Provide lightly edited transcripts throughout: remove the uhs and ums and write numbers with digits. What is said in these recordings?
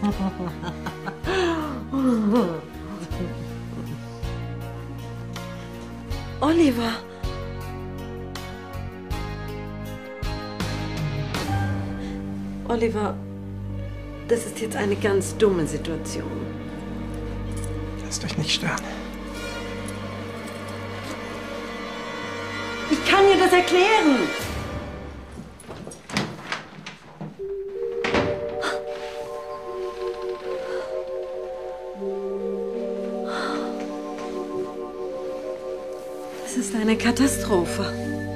Oliver. Oliver, das ist jetzt eine ganz dumme Situation. Lasst euch nicht stören. Ich kann dir das erklären. Das ist eine Katastrophe.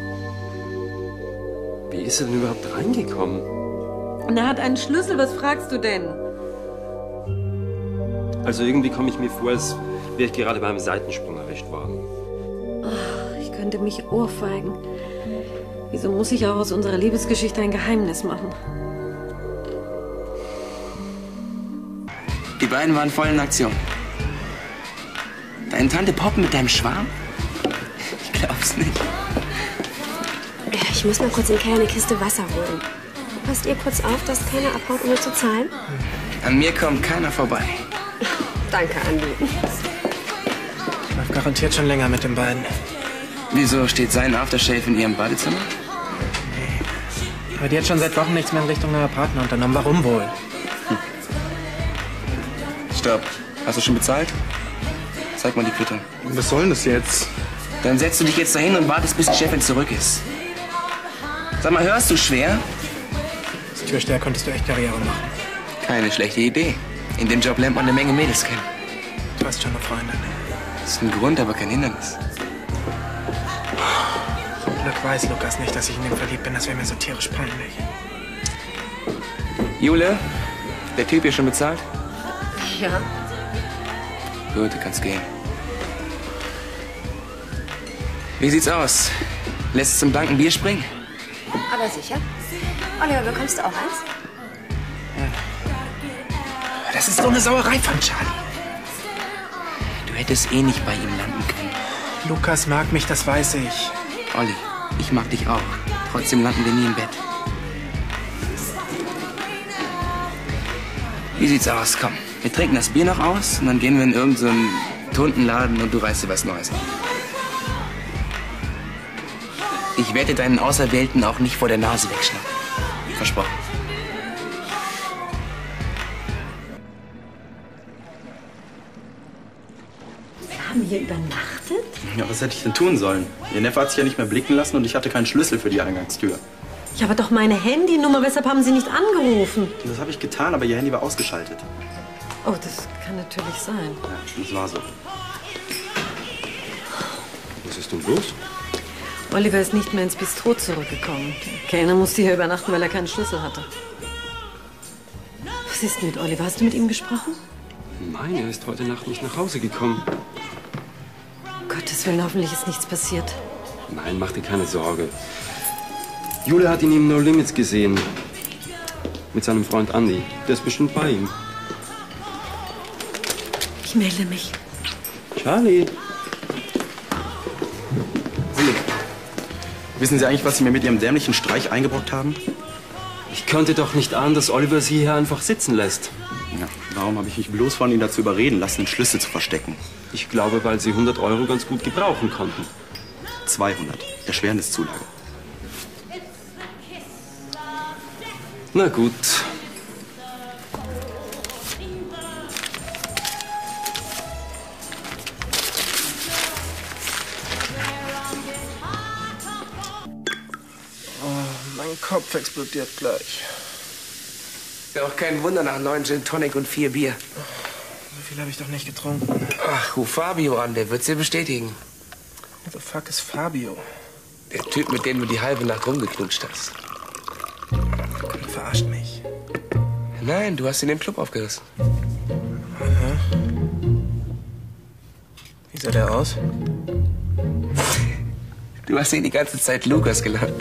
Wie ist er denn überhaupt reingekommen? Und er hat einen Schlüssel, was fragst du denn? Also irgendwie komme ich mir vor, als wäre ich gerade beim Seitensprung erwischt worden. Ich könnte mich ohrfeigen. Wieso muss ich auch aus unserer Liebesgeschichte ein Geheimnis machen? Die beiden waren voll in Aktion. Deine Tante poppen mit deinem Schwarm? Ich glaub's nicht. Ich muss mal kurz in Keller eine Kiste Wasser holen. Passt ihr kurz auf, dass keiner abhaut, ohne zu zahlen? An mir kommt keiner vorbei. Danke, Andi. Ich läuft garantiert schon länger mit den beiden. Wieso steht sein Aftershave in ihrem Badezimmer? Aber die hat schon seit Wochen nichts mehr in Richtung neuer Partner unternommen. Warum wohl? Stopp. Hast du schon bezahlt? Zeig mal die Quittung. Was soll denn das jetzt? Dann setzt du dich jetzt dahin und wartest, bis die Chefin zurück ist. Sag mal, hörst du schwer? Als Türsteher konntest du echt Karriere machen. Keine schlechte Idee. In dem Job lernt man eine Menge Mädels kennen. Du hast schon eine Freundin. Das ist ein Grund, aber kein Hindernis. Zum Glück weiß Lukas nicht, dass ich in ihn verliebt bin. Das wäre mir so tierisch peinlich. Jule, der Typ hier schon bezahlt? Ja. Gut, du kannst gehen. Wie sieht's aus? Lässt es zum blanken Bier springen? Aber sicher. Oliver, bekommst du auch eins? Das ist so eine Sauerei von Charlie. Du hättest eh nicht bei ihm landen können. Lukas mag mich, das weiß ich. Olli, ich mag dich auch. Trotzdem landen wir nie im Bett. Wie sieht's aus? Komm, wir trinken das Bier noch aus und dann gehen wir in irgendeinen Tuntenladen und du reißt dir was Neues an. Ich werde deinen Auserwählten auch nicht vor der Nase wegschnappen. Versprochen. Sie haben hier übernachtet? Ja, was hätte ich denn tun sollen? Ihr Neffe hat sich ja nicht mehr blicken lassen und ich hatte keinen Schlüssel für die Eingangstür. Ich habe doch meine Handynummer, weshalb haben Sie nicht angerufen? Und das habe ich getan, aber ihr Handy war ausgeschaltet. Oh, das kann natürlich sein. Ja, das war so. Was ist denn los? Oliver ist nicht mehr ins Bistro zurückgekommen. Der Kellner musste hier übernachten, weil er keinen Schlüssel hatte. Was ist mit Oliver? Hast du mit ihm gesprochen? Nein, er ist heute Nacht nicht nach Hause gekommen. Gottes Willen, hoffentlich ist nichts passiert. Nein, mach dir keine Sorge. Jule hat ihn im No Limits gesehen. Mit seinem Freund Andi. Der ist bestimmt bei ihm. Ich melde mich. Charlie. Sie, wissen Sie eigentlich, was Sie mir mit Ihrem dämlichen Streich eingebrockt haben? Ich konnte doch nicht ahnen, dass Oliver Sie hier einfach sitzen lässt. Ja, warum habe ich mich bloß von Ihnen dazu überreden lassen, den Schlüssel zu verstecken? Ich glaube, weil Sie 100 Euro ganz gut gebrauchen konnten. 200. Erschwerniszulage. Na gut. Mein Kopf explodiert gleich. Ist ja auch kein Wunder nach 9 Gin Tonic und 4 Bier. So viel habe ich doch nicht getrunken. Ach, ruf Fabio an, der wird's dir bestätigen. Who the fuck ist Fabio? Der Typ, mit dem du die halbe Nacht rumgeknutscht hast. Du verarscht mich. Nein, du hast ihn im Club aufgerissen. Wie sah der aus? Du hast ihn die ganze Zeit Lukas genannt.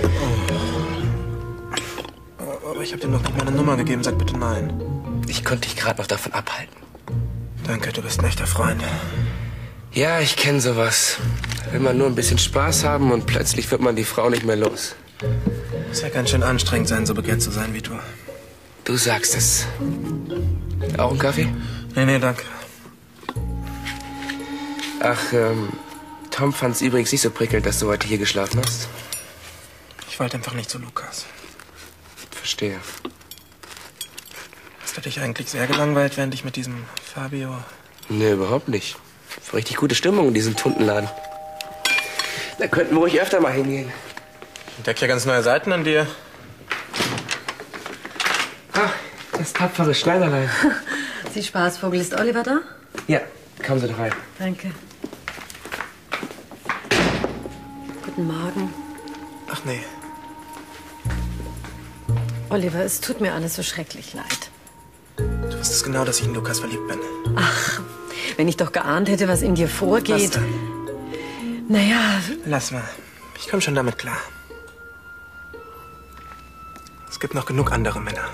Aber ich habe dir noch nicht meine Nummer gegeben. Sag bitte nein. Ich konnte dich gerade noch davon abhalten. Danke, du bist ein echter Freund. Ja, ich kenne sowas. Will man nur ein bisschen Spaß haben und plötzlich wird man die Frau nicht mehr los. Muss ja ganz schön anstrengend sein, so begehrt zu sein wie du. Du sagst es. Auch einen Kaffee? Nee, danke. Ach, Tom fand's übrigens nicht so prickelnd, dass du heute hier geschlafen hast. Ich wollte einfach nicht zu Lukas. Verstehe. Hast du dich eigentlich sehr gelangweilt, während ich mit diesem Fabio... Nee, überhaupt nicht. War richtig gute Stimmung in diesem Tuntenladen. Da könnten wir ruhig öfter mal hingehen. Ich entdecke ja ganz neue Seiten an dir. Ach, das tapfere Schneiderlein. Sie Spaßvogel, ist Oliver da? Ja, kommen Sie doch rein. Danke. Guten Morgen. Ach nee. Oliver, es tut mir alles so schrecklich leid. Du wusstest genau, dass ich in Lukas verliebt bin. Ach, wenn ich doch geahnt hätte, was in dir vorgeht. Was dann? Naja, Lass mal. Ich komme schon damit klar. Es gibt noch genug andere Männer.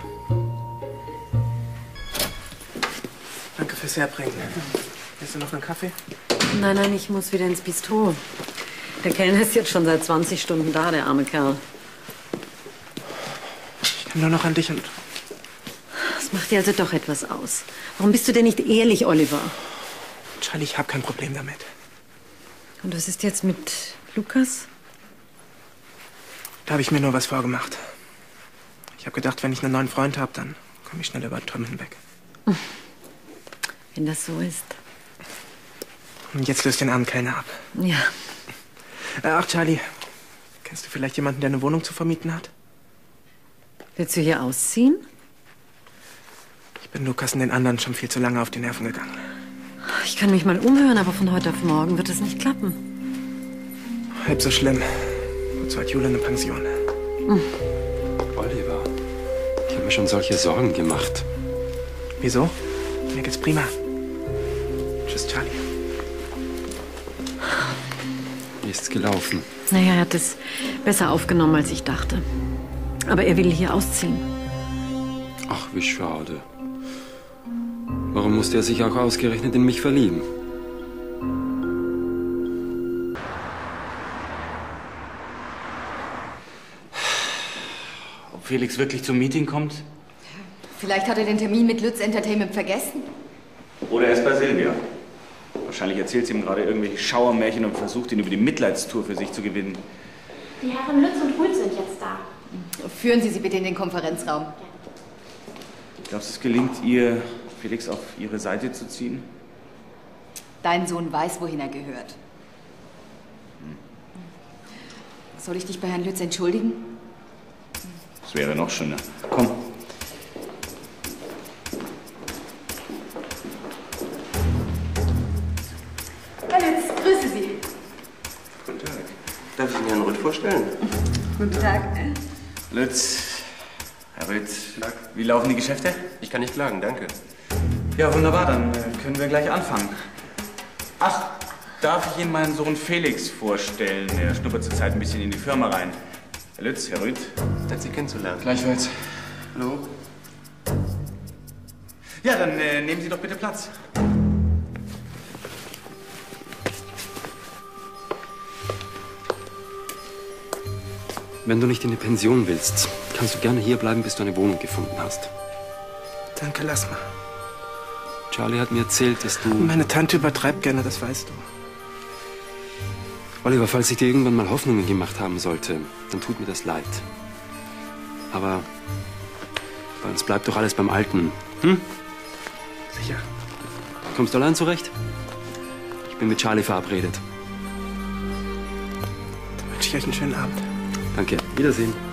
Danke fürs Herbringen. Willst du noch einen Kaffee? nein, ich muss wieder ins Bistro. Der Kellner ist jetzt schon seit 20 Stunden da, der arme Kerl. Ich denke nur noch an dich und... Das macht dir also doch etwas aus. Warum bist du denn nicht ehrlich, Oliver? Charlie, ich habe kein Problem damit. Und was ist jetzt mit Lukas? Da habe ich mir nur was vorgemacht. Ich habe gedacht, wenn ich einen neuen Freund habe, dann komme ich schnell über den Turm hinweg. Wenn das so ist. Und jetzt löst den armen Kellner ab. Ja. Ach, Charlie, kennst du vielleicht jemanden, der eine Wohnung zu vermieten hat? Willst du hier ausziehen? Ich bin Lukas und den anderen schon viel zu lange auf die Nerven gegangen. Ich kann mich mal umhören, aber von heute auf morgen wird es nicht klappen. Halb so schlimm. Wozu hat Jule eine Pension? Oliver, ich habe mir schon solche Sorgen gemacht. Wieso? Mir geht's prima. Tschüss, Charlie. Wie ist's gelaufen? Naja, er hat es besser aufgenommen, als ich dachte. Aber er will hier ausziehen. Ach, wie schade. Warum musste er sich auch ausgerechnet in mich verlieben? Ob Felix wirklich zum Meeting kommt? Vielleicht hat er den Termin mit Lütz Entertainment vergessen. Oder er ist bei Silvia. Wahrscheinlich erzählt sie ihm gerade irgendwelche Schauermärchen und versucht, ihn über die Mitleidstour für sich zu gewinnen. Die Herren Lütz und Ruth sind jetzt da. Führen Sie sie bitte in den Konferenzraum. Glaubst du, es gelingt ihr, Felix auf ihre Seite zu ziehen? Dein Sohn weiß, wohin er gehört. Soll ich dich bei Herrn Lütz entschuldigen? Das wäre noch schöner. Komm. Herr Lütz, grüße Sie. Guten Tag. Darf ich Ihnen Herrn Rüth vorstellen? Guten Tag. Lütz, Herr Rüth, wie laufen die Geschäfte? Ich kann nicht klagen, danke. Ja, wunderbar, dann können wir gleich anfangen. Ach, darf ich Ihnen meinen Sohn Felix vorstellen? Er schnuppert zurzeit ein bisschen in die Firma rein. Herr Lütz, Herr Rüth. Nett, Sie kennenzulernen. Gleichfalls. Hallo. Ja, dann nehmen Sie doch bitte Platz. Wenn du nicht in die Pension willst, kannst du gerne hier bleiben, bis du eine Wohnung gefunden hast. Danke, lass mal. Charlie hat mir erzählt, dass du... Meine Tante übertreibt gerne, das weißt du. Oliver, falls ich dir irgendwann mal Hoffnungen gemacht haben sollte, dann tut mir das leid. Aber bei uns bleibt doch alles beim Alten. Hm? Sicher. Kommst du allein zurecht? Ich bin mit Charlie verabredet. Dann wünsche ich euch einen schönen Abend. Danke. Wiedersehen.